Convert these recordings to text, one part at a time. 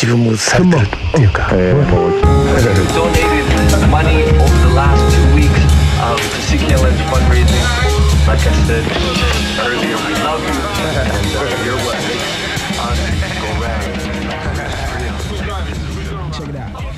自分もされてるっていうか。 donated money over the last 2 weeks to CKLN's fundraising. Like I said earlier, we love you, and you're what makes us go round. Check it out.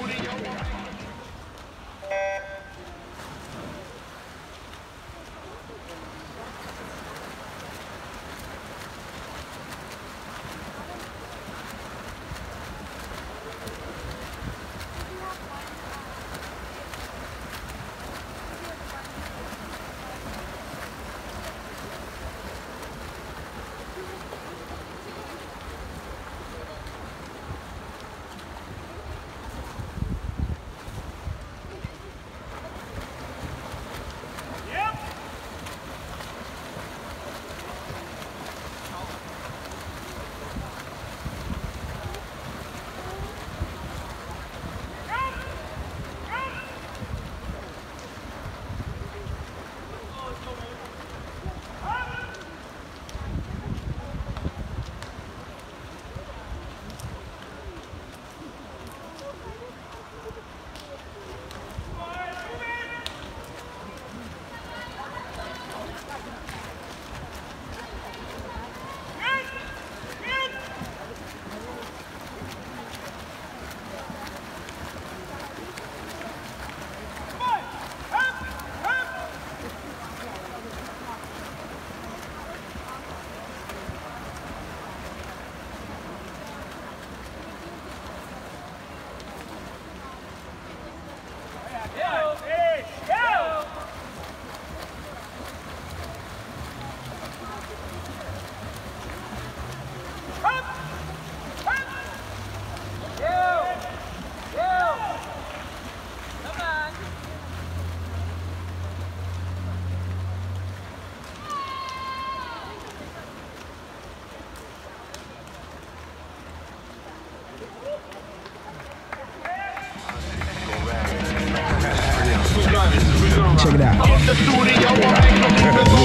Check it out.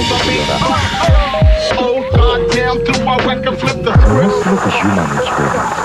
Oh, goddamn, do I wreck and flip the script? Look at human experience.